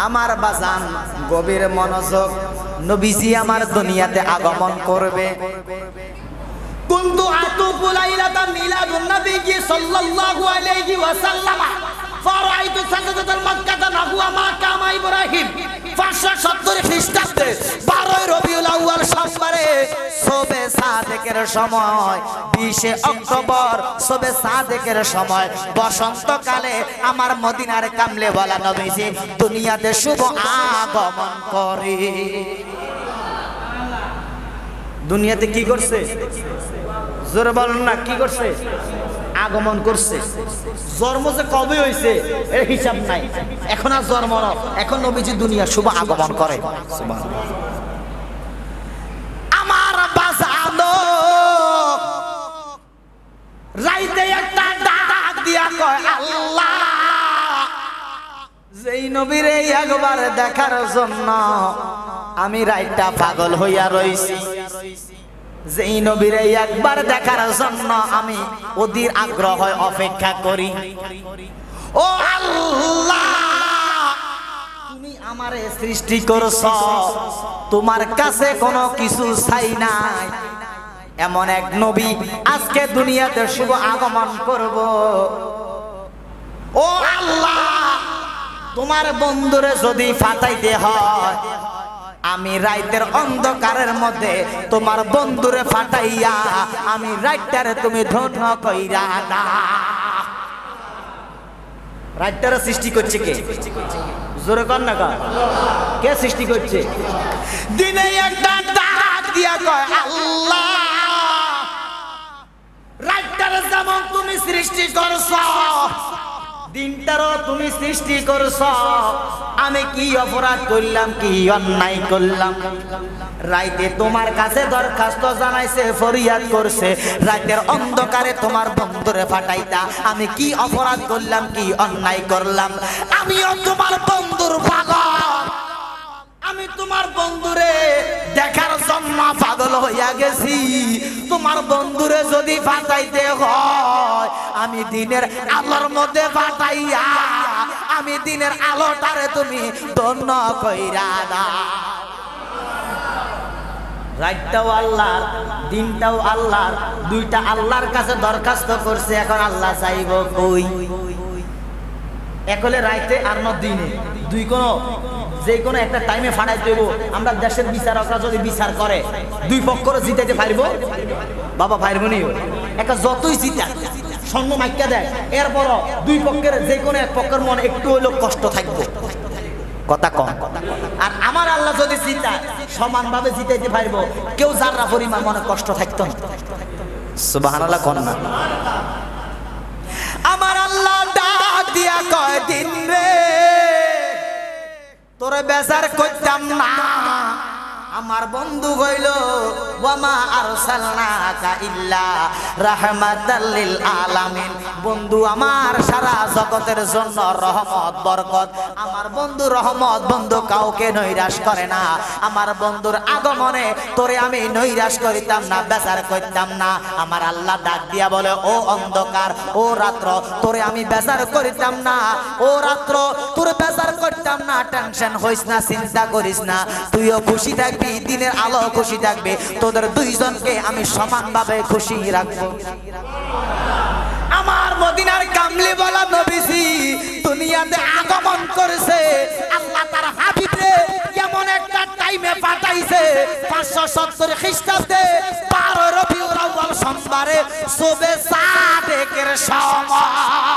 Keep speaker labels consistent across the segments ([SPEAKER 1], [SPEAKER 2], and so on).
[SPEAKER 1] আমার বাজান গভীর মনোযোগ, নবীজি আমার দুনিয়াতে আগমন করবে। কুনতু আতুফু লাইলাতান মিলাদুন নবীজি সাল্লাল্লাহু আলাইহি ওয়াসাল্লাম ফারাইতু সাজদাতাল মাক্কাতা নাহুয়া মা কামা ইব্রাহিম। 570 খ্রিস্টাব্দে 12 রবিউল আউয়াল সোমবারে শবে সাদেকের সময়, 20 অক্টোবর শবে সাদেকের সময় বসন্তকালে আমার মদিনার কামলেওয়ালা নবীজি দুনিয়াতে শুভ আগমন করে। দুনিয়াতে কি করছে? জোরে বলুন না, কি করছে? আগমন করছে। জন্ম যে কবে হয়েছে এর হিসাব নাই, এখন আর জন্ম না, এখন নবীজি দুনিয়া শুভ আগমন করে। আমার বাজানো রাইতে একটা ডাক দিয়া কয় আল্লাহ, যেই নবীরে একবার দেখার জন্য আমি রাইটা পাগল হইয়া রইছি, যেই নবীরে একবার দেখার জন্য আমি অধীর আগ্রহ অপেক্ষা করি। ও আল্লাহ, তুমি আমারে সৃষ্টি করছ, তোমার কাছে কোনো কিছু চাই নাই, এমন এক নবী আজকে দুনিয়াতে শুভ আগমন করব। ও আল্লাহ, তোমার বন্ধুরে যদি ফাটাইতে হয়, আমি রাইতের অন্ধকারের মধ্যে তোমার বন্ধুরে ফাটাইয়া আমি রাইটারে তুমি ধন্য কইরা না। রাইটারে সৃষ্টি করছে কে? জোরে কর না, কে সৃষ্টি করছে? দিনে একটা ডাক দিয়া কয় আল্লাহ, রাইটারে যেমন তুমি সৃষ্টি করছো, দিনটারও তুমি সৃষ্টি করছো, আমি কি অপরাধ করলাম, কি অন্যায় করলাম? রাইতে তোমার কাছে দরখাস্ত জানাইছে, ফরিয়াদ করছে, রাতের অন্ধকারে তোমার বন্ধুরে ফাটাইতা আমি কি অপরাধ করলাম, কি অন্যায় করলাম? আমিও তোমার বন্ধুর পাগল, আমি তোমার বন্ধুরে দেখার জন্য পাগল হইয়া গেছি। তোমার বন্ধুরে যদি ফাটাইতে হয়, আমি দিনের আলোর মধ্যে ফাটাইয়া আমি দিনের আলোটারে তুমি ধন্য কইরা দাও। রাতটাও আল্লাহর, দিনটাও আল্লাহর, দুইটা আল্লাহর কাছে দরখাস্ত করছে, এখন আল্লাহ চাইব কই? একলে রাইতে আর ন দিনে, দুই কোন যে কোনো একটা টাইমে ফাটাই দেব। আমরা দেশের বিচারকরা যদি বিচার করে দুই পক্ষরে জিতাইতে পারব? বাবা পারব নি? একটা যতই জিতা সঙ্গ মাইকা দেয়, এরপর দুই পক্ষের যে কোনো এক পক্ষের মনে একটু হইলেও কষ্ট থাকবে, কথা কম। আর আমার আল্লাহ যদি জিতা সমানভাবে জিতাইতে পারব, কেউ যারা পরিমাণ মনে কষ্ট থাকতো না। সুবহানাল্লাহ কোন না? আমার আল্লাহ ডাক দিয়া কয় দিন রে তোরে বেজার করতাম না, আমার বন্ধু হইল ওয়ামা আরসালনাকা ইল্লা রাহমাতাল লিল আলামিন। বন্ধু আমার সারা জগতের জন্য রহমত বরকত। আমার বন্ধু রহমত, বন্ধু কাউকে নৈরাশ করে না। আমার বন্ধুর আগমনে তোরে আমি নৈরাশ করিতাম না, বেজার করতাম না। আমার আল্লাহ ডাক দিয়া বলে, ও অন্ধকার, ও রাত্র, তোরে আমি বেজার করিতাম না। ও রাত্র, তোরে বেজার করতাম না। টেনশন হইস না, চিন্তা করিস না, তুইও খুশি থাকবি, দিনের আলো খুশি থাকবে, তোদের দুইজনকে আমি সমানভাবে খুশি রাখবো। আমার মদিনার কামলিওয়ালা নবীজি দুনিয়াতে আগমন করেছে। আল্লাহ তার হাবিবরে এমন একটা টাইমে পাঠাইছে, 570 খ্রিস্টাব্দে 12 রবিউল আউয়াল সোমবারে শবে সাদেকের সময়।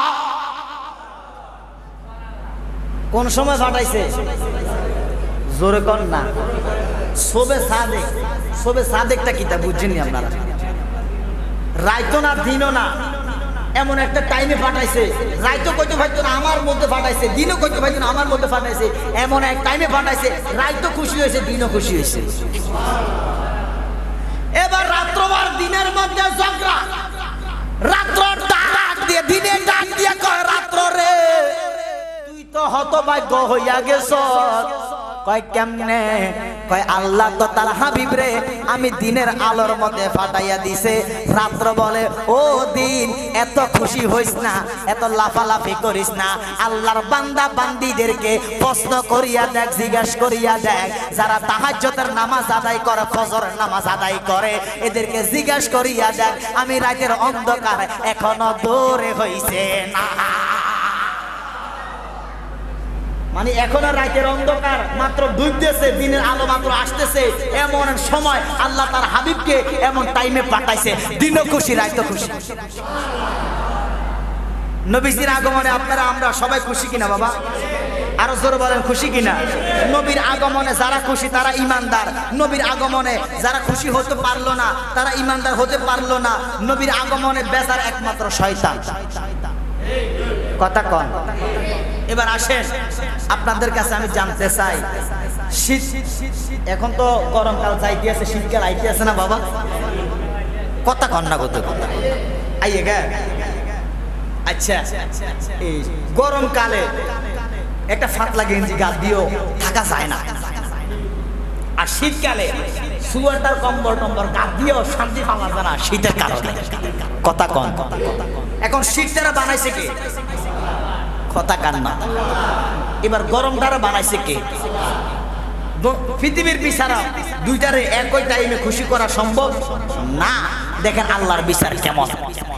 [SPEAKER 1] কোন সময় পাঠাইছে? জোরে কর না। শবে সাদেক। শবে সাদেকটা কি তা বুঝছেননি আপনারা? রাইতো না দিনও না, এমন একটা টাইমে পাঠাইছে। রাইতো কইতে পারতো না, আমার মধ্যে পাঠাইছে। দিনও কইতে পারতো না, আমার মধ্যে পাঠাইছে। এমন এক টাইমে পাঠাইছে, রাইতো খুশি হয়েছে, দিনও খুশি হয়েছে। এবার রাত্র আর দিনের মধ্যে ঝগড়া। রাত্র ডাক দিয়ে, দিনে ডাক দিয়ে কয়, রাত্র রে তুই তো হতভাগ্য হইয়া গেছ, কয় কেমনে? কয় আল্লাহ তো তার হাবিব রে আমি দিনের আলোর মধ্যে ফাটাইয়া দিছে। রাত্র বলে ও দিন এত খুশি হইস না, এত লাফালাফি করিস না। আল্লাহর বান্দা বান্দিদেরকে প্রশ্ন করিয়া দেখ, জিজ্ঞাসা করিয়া দেখ, যারা তাহাজ্জুদের নামাজ আদায় করে, ফজরের নামাজ আদায় করে, এদেরকে জিজ্ঞাসা করিয়া দেখ আমি রাতের অন্ধকার এখনো দূরে হইছে না। মানে এখনো রাতের অন্ধকার মাত্র ডুবতেছে, দিনের আলো মাত্র আসতেছে, এমন সময় আল্লাহ তার হাবিবকে এমন টাইমে পাঠাইছে, দিনও খুশি রাতও খুশি। নবীজির আগমনে আপনারা আমরা সবাই খুশি কিনা বাবা? আরো জোরে বলেন খুশি কিনা? নবীর আগমনে যারা খুশি তারা ঈমানদার। নবীর আগমনে যারা খুশি হতে পারলো না তারা ঈমানদার হতে পারলো না। নবীর আগমনে বেজার একমাত্র শয়তান। কথা কন। এবার আসেন আপনাদের কাছে আমি জানতে চাই, শীত এখন তো গরমকাল যাইতে আছে, শীতকাল আইতে আছে না বাবা? কথা কন না কত কথা আইয়ে গে। আচ্ছা এই গরমকালে একটা ফাটলা গেঞ্জি গা দিয়েও থাকা যায় না, আর শীতকালে সোয়েটার কম্বল টম্বল গা দিয়েও শান্তি পাওয়া যায় না শীতের কারণে। কথা কন। এখন শীতটারা বানাইছে কে? কথা কান না। এবার গরমটারা বানাইছে কে? পৃথিবীর বিচারা দুইটারে একই টাইমে খুশি করা সম্ভব না। দেখেন আল্লাহর বিচার কেমন।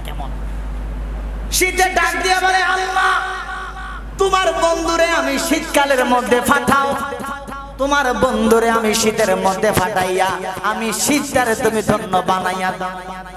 [SPEAKER 1] শীতে ডাক দিয়ে বলে আল্লাহ তোমার বন্ধুরে আমি শীতকালের মধ্যে পাঠাও, তোমার বন্ধুরে আমি শীতের মধ্যে ফাটাইয়া আমি শীতটারে তুমি ধন্য বানাইয়া দাও।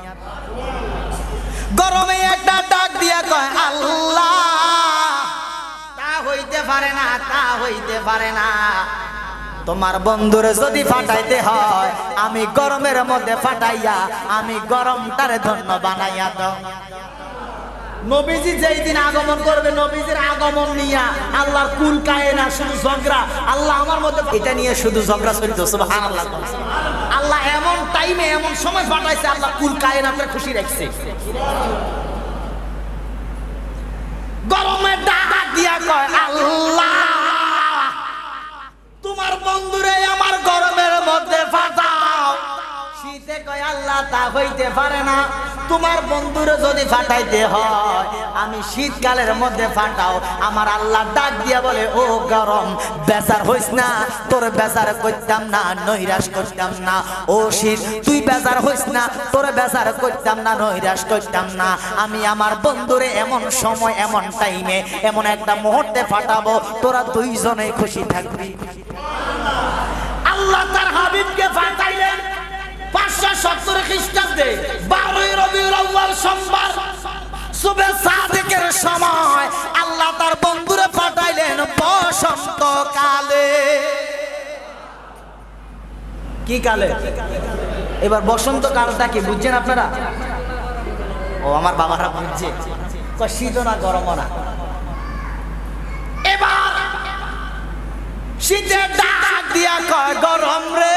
[SPEAKER 1] গরমে একটা ডাক দিয়া কয় আল্লাহ তা হইতে পারে না, তা হইতে পারে না। তোমার বন্ধুরে যদি ফাটাইতে হয় আমি গরমের মধ্যে ফাটাইয়া আমি গরমটারে ধন্য বানাইয়া দাও। নবীজি যেই দিন আগমন করবে, নবীজির আগমন নিয়ে আল্লাহর কুল কায়না শুধু ঝগড়া। আল্লাহ আমার মধ্যে এটা নিয়ে শুধু ঝগড়া চলিত। সুবহানাল্লাহ। আল্লাহ এমন টাইমে এমন সময় পাঠাইছে, আল্লাহ কুল কায়নাকে খুশি রাখছে। গরমে ডাক দিয়া কয় আল্লাহ তোমার বন্ধুরে আমার গরমের মধ্যে ফাটাও। শীতে কয় আল্লাহ তা হইতে পারে না, তোমার বন্ধুরে যদি ফাটাইতে হয় আমি শীতকালের মধ্যে ফাটাও। আমার আল্লাহ ডাক দিয়া বলে ও গরম বেজার হইস না, তোর বেজার করতাম না, নৈরাশ করতাম না। ও শীত তুই বেজার হইস না, তোর বেজার করতাম না, নৈরাশ করতাম না। আমি আমার বন্ধুরে এমন সময় এমন টাইমে এমন একটা মুহূর্তে ফাটাবো তোরা দুইজনে খুশি থাকবি। আল্লাহ তার হাবিবকে ফাটাইলেন 570 খ্রিস্টাব্দে 12 রবিউল আউয়াল সোমবার সুবে সাদিকের সময় আল্লাহ তার বন্ধুরে পাঠাইলেন বসন্তকালে। কি কালে? এবার বসন্তকালটা কি বুঝছেন আপনারা? ও আমার বাবারা বুঝছে, শীত না গরম না। এবার শীতের ডাক দিয়া কয় গরম রে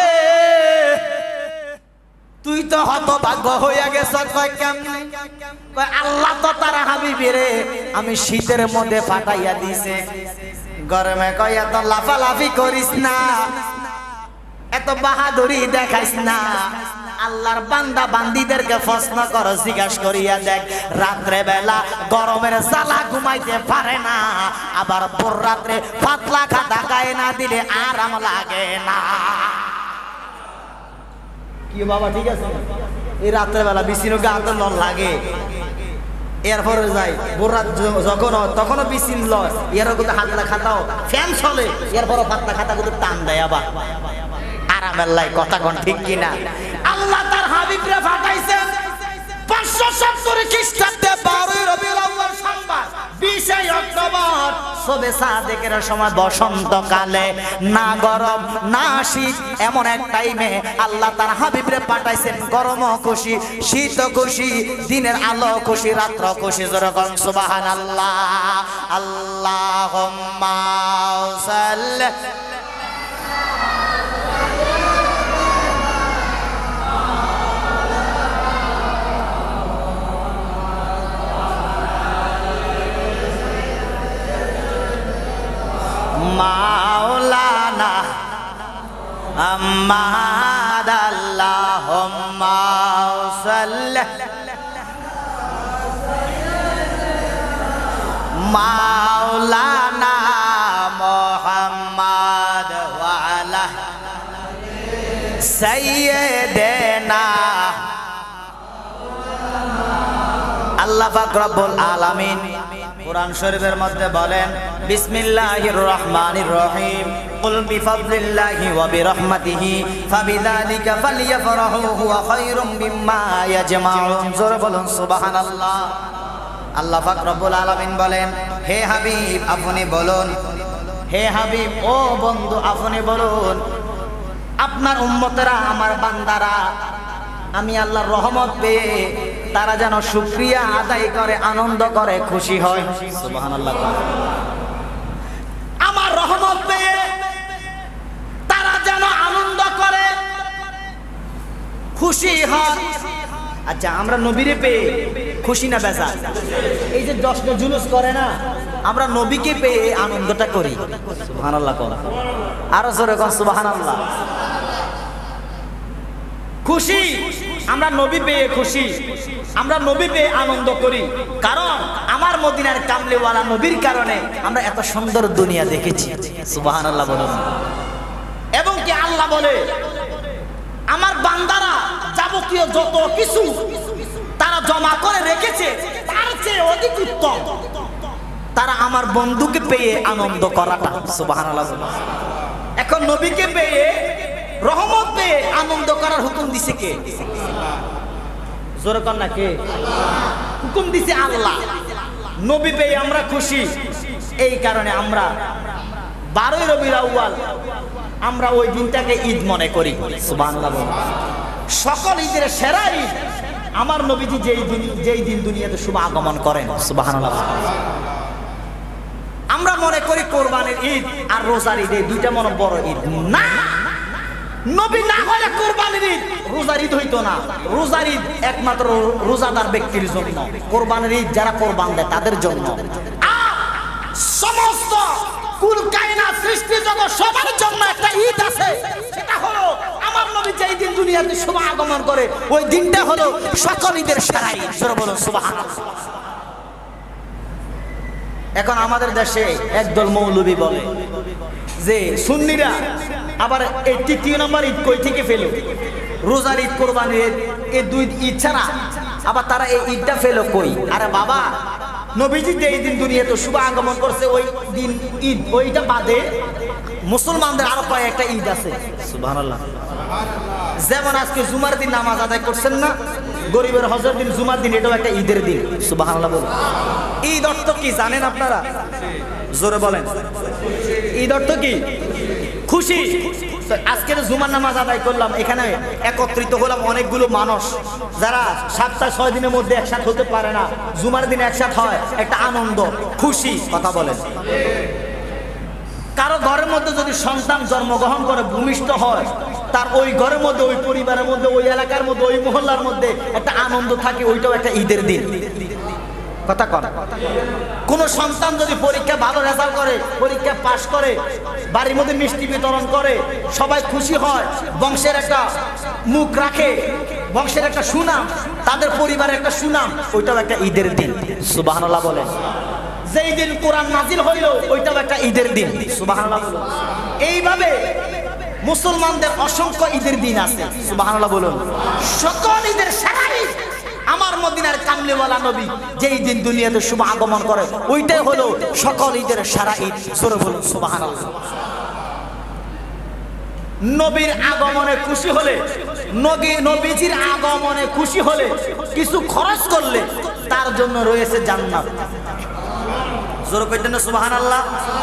[SPEAKER 1] তুই তো হতভাগ্য হইয়া গেছ। কয় কেমনে? কয় আল্লাহ তো তার হাবিবেরে আমি শীতের মধ্যে ফাটাইয়া দিছে। গরমে কয় এত লাফালাফি করিস না, এত বাহাদুরি দেখাইস না। আল্লাহর বান্দা বান্দিদেরকে প্রশ্ন কর, জিজ্ঞাসা করিয়া দেখ, রাত্রে বেলা গরমের জ্বালা ঘুমাইতে পারে না, আবার ভোর রাত্রে পাতলা খাতা গায়ে না দিলে আরাম লাগে না। কি বাবা ঠিক আছে? এই রাত্রে বেলা বিছিনো গা তো লল লাগে, এরপরে যাই ভোর রাত যখন তখনও বিছিন লয়, এর কিন্তু হাতলা খাতাও ফ্যান চলে, এরপরও পাতলা খাতা কিন্তু টান দেয় আবার আরামের লাই। কথা কোন ঠিক কিনা? আল্লাহ তার হাবিবরে পাঠাইছেন 570 খ্রিস্টাব্দে 12 রবিউল আউয়াল সোমবার 20 অক্টোবর সুবে সাদিকের সময় বসন্তকালে, না গরম না শীত এমন এক টাইমে আল্লাহ তার হাবিবরে পাঠাইছেন। গরমও খুশি, শীতও খুশি, দিনের আলো খুশি, রাত্র খুশি। যেরকম সুবহানাল্লাহ। আল্লাহুম্মা সাল্লি মাওলানা محمد اللهم صل مولانا محمد وعلى سيدنا আল্লাহ পাক রব্বুল আলামিন কুরআন শরীফের মধ্যে বলেন বিসমিল্লাহির রহমানির রহিম কুল বিফাদলিল্লাহি ওয়া বিরহমাতিহি ফাবিযালিকা ফালইফরাহু হুয়া খায়রুম মিম্মা ইয়াজমাউন জোরে বলুন সুবহানাল্লাহ। আল্লাহ পাক রব্বুল আলামিন বলেন হে হাবিব আপনি বলুন, হে হাবিব ও বন্ধু আপনি বলুন, আপনার উম্মতেরা আমার বান্দারা আমি আল্লাহর রহমত পেয়ে তারা যেন শুকরিয়া আদায় করে, আনন্দ করে, খুশি হয়। সুবহানাল্লাহ। আমার রহমত পেয়ে তারা যেন আনন্দ করে, খুশি হয়। আচ্ছা আমরা নবীরে পেয়ে খুশি না বেজার? এই যে জশ্ন জুলুস করে না, আমরা নবীকে পেয়ে আনন্দটা করি। সুবহানাল্লাহ। আরো জোরে কোন সুবহানাল্লাহ। খুশি, আমরা নবী পেয়ে খুশি, আমরা নবী পেয়ে আনন্দ করি, কারণ আমার মদিনার কামলিওয়ালা নবীর কারণে আমরা এত সুন্দর দুনিয়া দেখেছি। সুবহানাল্লাহ বলুন। এবং কি আল্লাহ বলে আমার বান্দারা যাবতীয় যত কিছু তারা জমা করে রেখেছে তার চেয়ে অধিক উত্তম তারা আমার বন্ধুকে পেয়ে আনন্দ করাটা। সুবহানাল্লাহ। এখন নবীকে পেয়ে রহমত পেয়ে আনন্দ করার হুকুম দিছে কে? জোরে কর না কে? হুকুম দিছে আল্লাহ। নবী পেয়ে আমরা খুশি, এই কারণে আমরা 12 রবিউল আউয়াল আমরা ওই দিনটাকে ঈদ মনে করি। সুবহানাল্লাহ। সকল ঈদের সেরা ঈদ আমার নবীজি যেই দিন দুনিয়াতে শুভ আগমন করেন। সুবহানাল্লাহ। আমরা মনে করি কোরবানির ঈদ আর রোজার ঈদ এই দুইটা মনে বড় ঈদ না। নবী না হলে কোরবানির ঈদ রোজার ঈদ হইতো না। রোজার ঈদ একমাত্র রোজাদার ব্যক্তির জন্য, কোরবানির ঈদ যারা কোরবান দেয় তাদের জন্য। আর সমস্ত কুল কায়নাত সৃষ্টি জগৎ সবার জন্য একটা ঈদ আছে, সেটা হলো আমার নবী যেই দিন দুনিয়াতে শুভ আগমন করে ওই দিনটা হলো সকল ঈদের সেরা ঈদ। জোরে বলুন সুবহানাল্লাহ। এখন আমাদের দেশে একদল মৌলবী বলে যে সুন্নিরা আবার এই ৩য় নম্বর ঈদ কই থেকে ফেলো? রোজার ঈদ, কোরবানির ঈদ, এই দুই ঈদ ছাড়া আবার তারা এই ঈদটা ফেলো কই? আরে বাবা, নবীজি যেই দিন দুনিয়াতে শুভ আগমন করছে ওই দিন ঈদ, ওইটা বাদে মুসলমানদের আরো কয়েকটা ঈদ আছে। সুবহানাল্লাহ। যেমন আজকে জুমার দিন নামাজ আদায় করছেন না, গরিবের হজের দিন জুমার দিন, এটাও একটা ঈদের দিন। সুবহানাল্লাহ বলুন। ঈদ অর্থ কি জানেন আপনারা? জোরে বলেন। ঈদ অর্থ কি? খুশি। আজকে জুমার নামাজ আদায় করলাম, এখানে একত্রিত হলাম অনেকগুলো মানুষ যারা 7-6 দিনের মধ্যে একসাথে হতে পারে না, জুমার দিন একসাথে হয়, একটা আনন্দ, খুশি। কথা বলেন। কারো ঘরের মধ্যে যদি সন্তান জন্মগ্রহণ করে, ভূমিষ্ঠ হয়, তার ওই ঘরের মধ্যে, ওই পরিবারের মধ্যে, ওই এলাকার মধ্যে, ওই মহল্লার মধ্যে একটা আনন্দ থাকে, ওইটাও একটা ঈদের দিন। কথা কন। কোন সন্তান যদি পরীক্ষা ভালো রেজাল্ট করে, পরীক্ষা পাশ করে, বাড়ির মধ্যে মিষ্টি বিতরণ করে, সবাই খুশি হয়, বংশের একটা মুখ রাখে, বংশের একটা সুনাম, তাদের পরিবারের একটা সুনাম, ওইটাও একটা ঈদের দিন। সুবহানাল্লাহ বলেন। যেই দিন কোরআন নাজিল হইল ওইটাও একটা ঈদের দিন। সুবহানাল্লাহ। এইভাবে মুসলমানদের অসংখ্য ঈদের দিন আছে। সুবহানাল্লাহ বলুন। সকল ঈদের সেরা ঈদ আমার মদিনার কামলিওয়ালা নবী যেই দিন দুনিয়াতে শুভ আগমন করে ওইটাই হলো সকল ঈদের সেরা ঈদ। জোরে বলুন সুবহানাল্লাহ। নবীর আগমনে খুশি হলে, নবীজির আগমনে খুশি হলে কিছু খরচ করলে তার জন্য রয়েছে জান্নাত। জোরে কইতেন না সুবহানাল্লাহ।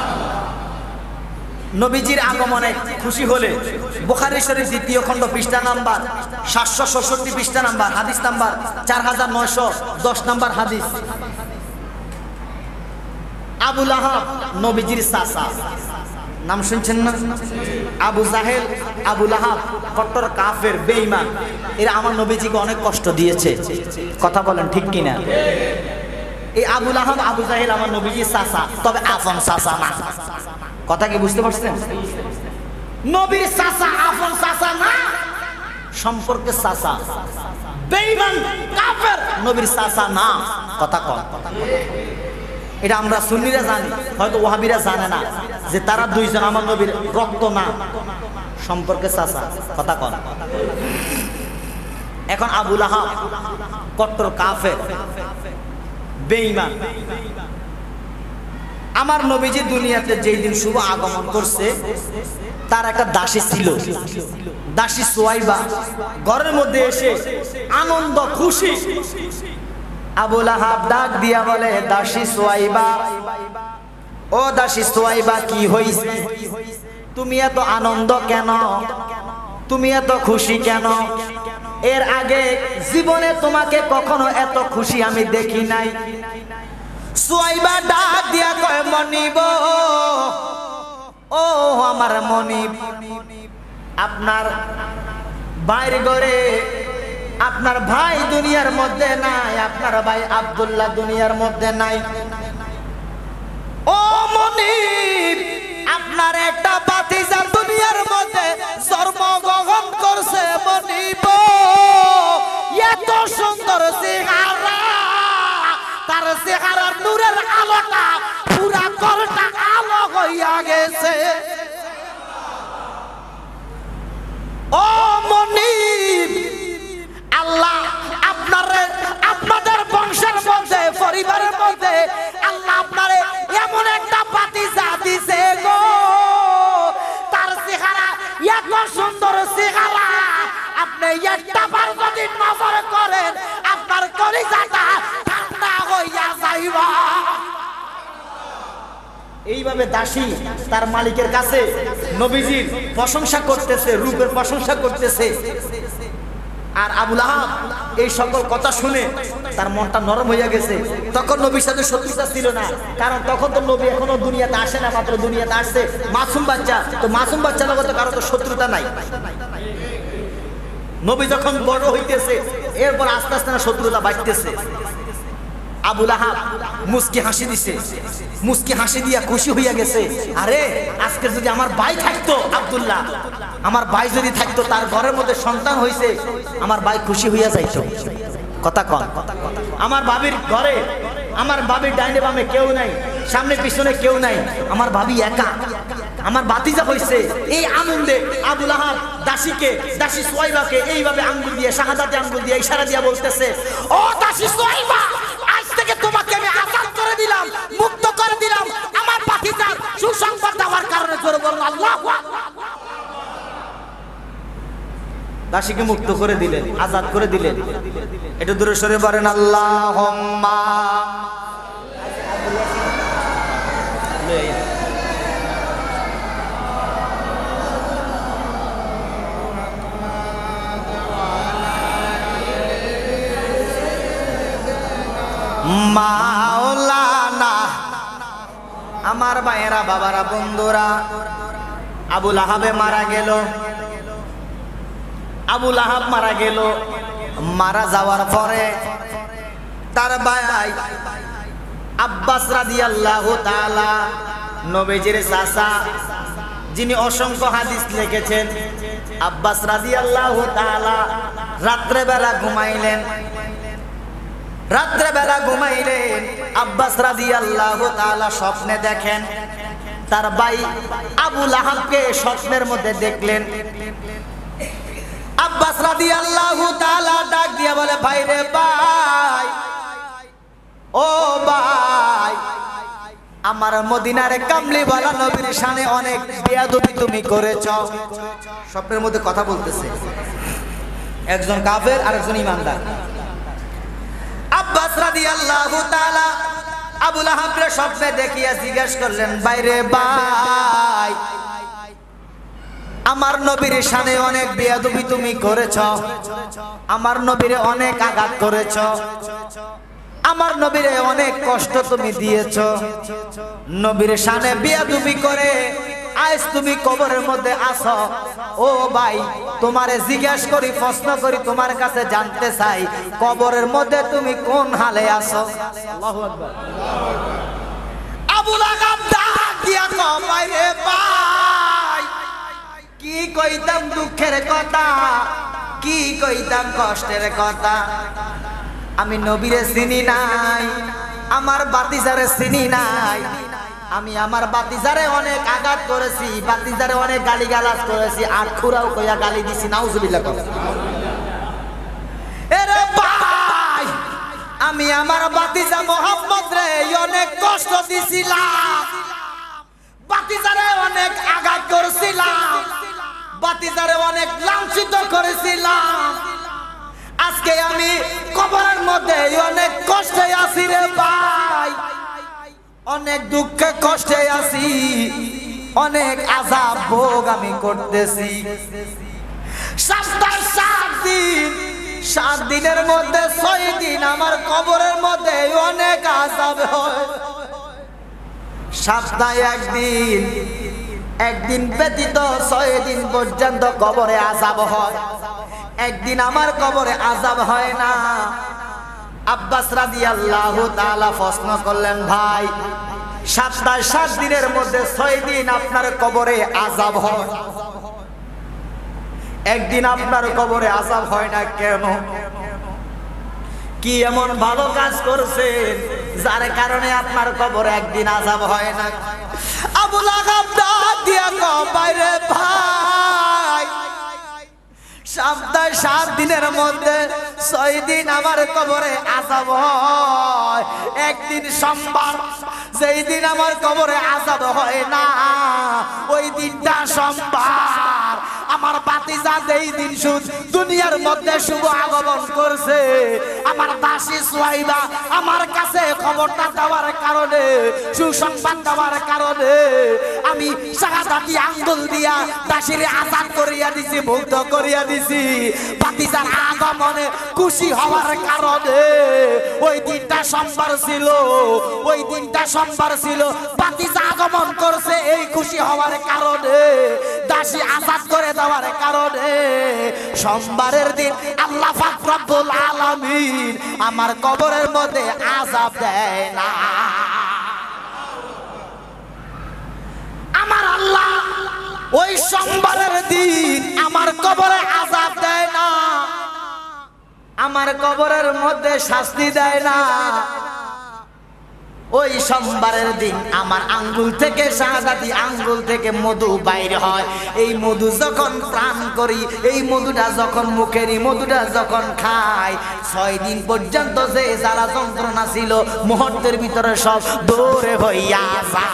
[SPEAKER 1] নবীজির আগমনে খুশি হলে বুখারী শরীফ 2য় খণ্ড পৃষ্ঠা নাম্বার 766 পৃষ্ঠা নাম্বার হাদিস নাম্বার 4910 নাম্বার হাদিস। আবু লাহাব নবীজির চাচা, নাম শুনছেন না? আবু জাহেল, আবু লাহাব কট্টর কাফের, বেঈমান, এরা আমার নবীজিকে অনেক কষ্ট দিয়েছে। কথা বলেন ঠিক কিনা? এই আবু লাহাব, আবু জাহেল আমার নবীজির চাচা, তবে আপন চাচা না। কথা কি বুঝতে পারছেন? নবীর চাচা, আপন চাচা না, সম্পর্কে চাচা। বেঈমান কাফের, নবীর চাচা না। কথা কম। এটা আমরা সুন্নিরা জানি, হয়তো ওয়াহাবিরা জানে না যে তারা দুইজন আমার নবীর রক্ত না, সম্পর্কে চাচা। কথা কম। এখন আবু লাহাব কট্টর কাফের, বেঈমান। আমার নবীজি দুনিয়াতে যেই দিন শুভ আগমন করছে, তার একটা দাসী ছিল, দাসী সুয়াইবা। ঘরের মধ্যে এসে আনন্দ খুশি, আবু লাহাব ডাক দিয়া বলে, দাসী সুয়াইবা, ও দাসী সুয়াইবা, কি হইছে? তুমি এত আনন্দ কেন? তুমি এত খুশি কেন? এর আগে জীবনে তোমাকে কখনো এত খুশি আমি দেখি নাই। সুয়াইবা ডাক দিয়া কয়, মনিব, ও আমার মনিব, আপনার বাইরে ঘরে আপনার ভাই দুনিয়ার মধ্যে নাই, আপনার ভাই আব্দুল্লাহ দুনিয়ার মধ্যে নাই। ও মনিব, আপনার একটা ভাতিজা দুনিয়ার মধ্যে জন্মগ্রহণ করছে। মনিব, এত সুন্দর চেহারা, তার চেহারার নূরের আলোটা পুরা ঘরটা আলো হইয়া গেছে। ও মনিব, আল্লাহ আপনাদের বংশের মধ্যে, পরিবারের মধ্যে আল্লাহ আপনারে এমন একটা ভাতিজা দিছে গো, তার চেহারা এত সুন্দর চেহারা, আপনি একটা বার যদি নজর করেন আপনার কলিজাটা ঠান্ডা হইয়া যাইবা। এইভাবে দাসী তার মালিকের কাছে নবীজির প্রশংসা করতেছে, রূপের প্রশংসা করতেছে। আর আবু লাহাব এই সকল কথা শুনে তার মনটা নরম হইয়া গেছে। তখন নবীর সাথে শত্রুতা ছিল না, কারণ তখন তো নবী এখনো দুনিয়াতে আসে না, মাত্র দুনিয়াতে আসছে মাসুম বাচ্চা। তো মাসুম বাচ্চার লগতে কারো তো শত্রুতা নাই। নবী যখন বড় হইতেছে, এরপর আস্তে আস্তে না শত্রুতা বাড়তেছে। আবু লাহাব মুস্কি হাসি দিছে, মুস্কি হাসি দিয়া খুশি হইয়া গেছে। আরে আজকে যদি আমার ভাই থাকতো আব্দুল্লাহ, আমার ভাই যদি থাকতো, তার ঘরের মধ্যে সন্তান হইছে, আমার ভাই খুশি হইয়া যাইতো। কথা কম। আমার ভাবির ঘরে, আমার ভাবির ডাইনে বামে কেউ নাই, সামনে পিছনে কেউ নাই, আমার ভাবি একা, আমার ভাতিজা হইছে। এই আনন্দে আবু লাহাব দাসী সুয়াইবাকে এইভাবে আঙ্গুল দিয়ে, শাহাদাতে আঙ্গুল দিয়ে ইশারা দিয়া বলতেছে, ও দাসী সুয়াইবা, আজ থেকে তোমাকে আমি আজাদ করে দিলাম, মুক্ত করে দিলাম। আমার ভাতিজার সুসংবাদ দেওয়ার কারণে জোরে বলুন আল্লাহু আকবার। দাসীকে মুক্ত করে দিলেন, আজাদ করে দিলেন। এটা দূরে সরে বলেন আল্লাহুম্মা। মাওলানা। আমার ভাইয়েরা, বাবারা, বন্ধুরা, আবু লাহাবে মারা গেল। আবু লাহাব মারা গেল। মারা যাওয়ার পরে তার ভাই আব্বাস রাদিয়াল্লাহু তাআলা, নবীজির চাচা, যিনি অসংখ্য হাদিস লিখেছেন, আব্বাস রাদিয়াল্লাহু তাআলা রাত্রেবেলা ঘুমাইলেন। রাত্রেবেলা ঘুমাইলেন, আব্বাস রাদিয়াল্লাহু তাআলা স্বপ্নে দেখেন, তার ভাই আবু লাহাবকে স্বপ্নের মধ্যে দেখলেন। আব্বাস রাদিয়াল্লাহু তাআলা ডাক দিয়া বলে, ভাই রে ভাই, ও ভাই, আমার মদিনার কামলি ওয়ালা নবীর শানে অনেক বেয়াদবি তুমি করেছো। স্বপ্নের মধ্যে কথা বলতেছে, একজন কাফের আর একজন ঈমানদার। আব্বাস রাদিয়াল্লাহু তাআলা আবু লাহাবকে স্বপ্নে দেখিয়া জিজ্ঞাসা করলেন, ভাই রে ভাই, আমার নবীর শানে অনেক বেয়াদবি তুমি করেছো, আমার নবীরে অনেক আঘাত করেছো, আমার নবীরে অনেক কষ্ট তুমি দিয়েছো। নবীর শানে বেয়াদবি করে আজ তুমি কবরের মধ্যে আসো। ও ভাই, তোমারে জিজ্ঞাসা করি, প্রশ্ন করি, তোমার কাছে জানতে চাই, কবরের মধ্যে তুমি কোন হালে আসো? আল্লাহু আকবার। আবু লাহাব ডাক দিয়া কয়, ভাই রে ভাই, কইতাম দুঃখের কথা, কি কইতাম কষ্টের কথা। আমি নবীরে চিনি নাই, আমার বাতিজারে চিনি নাই। আমি আমার বাতিজারে অনেক আঘাত করেছি, বাতিজারে অনেক গালিগালাজ করেছি, আর খুরাও কইয়া গালি দিছি। নাউজুবিল্লাহ। এরে ভাই, আমি আমার বাতিজা মোহাম্মদ রে অনেক কষ্ট দিছিলাম, বাতিজারে অনেক আঘাত করেছিলাম, বাতিজারে অনেক লাঞ্ছিত করেছিলাম। আজকে আমি কবরের মধ্যে অনেক কষ্টে আছি রে ভাই, অনেক দুঃখে কষ্টে আছি, অনেক আযাব ভোগ আমি করতেছি। সপ্তাহে 7 দিন, 7 দিনের মধ্যে 6 দিন আমার কবরের মধ্যে অনেক আযাব হয়। সপ্তাহে একদিন ব্যতীত 6 দিন পর্যন্ত কবরে আযাব হয়। একদিন আমার কবরে আযাব হয় না। আব্বাস রাদিয়াল্লাহু তাআলা প্রশ্ন করলেন, ভাই সপ্তাহে 7 দিনের মধ্যে 6 দিন আপনার কবরে আযাব হয়, একদিন আপনার কবরে আযাব হয় না কেন? কি এমন ভালো কাজ করছেন যার কারণে আপনার কবরে একদিন আযাব হয় না? আবু লাহাব ডাক দিয়া কয়, বাইরে ভাই, সপ্তাহে 7 দিনের মধ্যে 6 দিন আমার কবরে আযাব হয়। একদিন সোমবার, যেই দিন আমার কবরে আযাব হয় না, ওই দিনটা সোমবার। আমার বাতিজা যেই দিন দুনিয়ার মধ্যে শুভ আগমন করছে, আমার দাসী সুহাইবা আমার কাছে খবরটা দেওয়ার কারণে, সুসংবাদ দেওয়ার কারণে আমি শাহাদাতি আঙ্গুল দিয়া দাসীরে আজাদ করিয়া দিছি, মুগ্ধ করিয়া দিছি। বাতিজার আগমনে খুশি হওয়ার কারণে ওই দিনটা সোমবার ছিল, ওই দিনটা সোমবার ছিল। বাতিজা আগমন করছে এই খুশি হওয়ার কারণে, দাসী আজাদ করে দেওয়ার কারণে সোমবারের দিন আল্লাহ পাক রব্বুল আলামিন আমার কবরের মধ্যে আযাব দেয় না। আমার আল্লাহ ওই সোমবারের দিন আমার কবরে আযাব দেয় না, আমার কবরের মধ্যে শাস্তি দেয় না। ওই সোমবারের দিন আমার আঙ্গুল থেকে, শাহাদাতি আঙ্গুল থেকে মধু বাইর হয়। এই মধু যখন পান করি, এই মধুটা যখন মুখের মধুটা যখন খাই, 6 দিন পর্যন্ত যে জ্বালা যন্ত্রণা ছিল মুহূর্তের ভিতরে সব দূরে হইয়া যায়।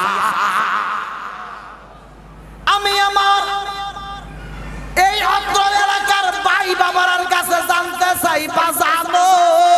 [SPEAKER 1] আমি আমার এই অত্র এলাকার ভাই বাবার কাছে জানতে চাই, বাজানো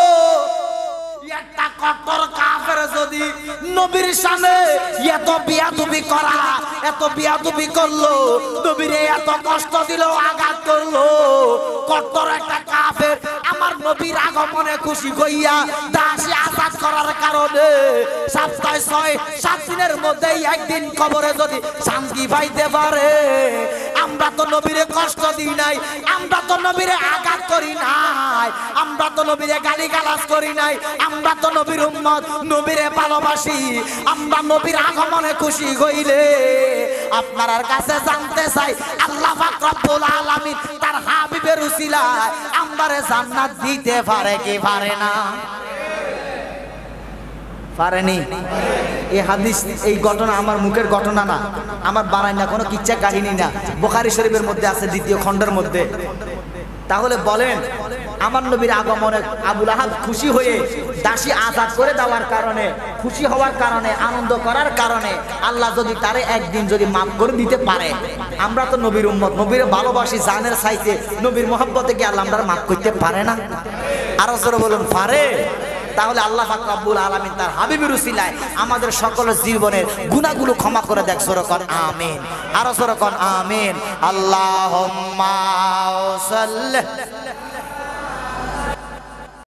[SPEAKER 1] একটা কট্টর কাফের যদি নবীর সামনে এত বিয়াদবি করা, এত বিয়াদবি করলো, নবীরে এত কষ্ট দিল, আঘাত করলো, কট্টর একটা কাফের আমার নবীর আগমনে খুশি হইয়া দাসী আজাদ করার কারণে সপ্তাহে 6-7 দিনের মধ্যে একদিন কবরে যদি শান্তি পাইতে পারে, আমরা তো নবীরে কষ্ট দিই নাই, আমরা তো নবীরে আঘাত করি নাই, আমরা তো নবীরে গালিগালাজ করি নাই, আমরা তো নবীর উম্মত, নবীরে ভালোবাসি। আমরা নবীর আগমনে খুশি হইলে আপনার কাছে জানতে চাই, আল্লাহ পাক রব্বুল আলামিন তার হাবিবের উসিলায় আমারে জান্নাত দিতে পারে কি পারে না? পারেনি। এই হাদিস, এই ঘটনা আমার মুখের ঘটনা না, আমার বানাই না, কোনো কিচ্ছা কাহিনী না, বুখারী শরীফের মধ্যে আছে 2য় খণ্ডের মধ্যে। তাহলে বলেন, আমার নবীর আগমনে আবু লাহাব খুশি হয়ে দাসী আজাদ করে দেওয়ার কারণে, খুশি হওয়ার কারণে, আনন্দ করার কারণে আল্লাহ যদি তারে একদিন যদি মাফ করে দিতে পারে, আমরা তো নবীর উম্মত, নবীর ভালোবাসি জানের চাইতে, নবীর মহব্বতে কি আল্লাহ আমরা মাফ করতে পারে না? আরো জোরে বলুন, পারে। তাহলে আল্লাহ পাক রব্বুল আলামিন তার হাবিবের উসিলায় আমাদের সকলের জীবনের গুনাহগুলো ক্ষমা করে দেখ। জোরে কর আমিন, আরো জোরে কর আমিন। আল্লাহুম্মা সাল্লি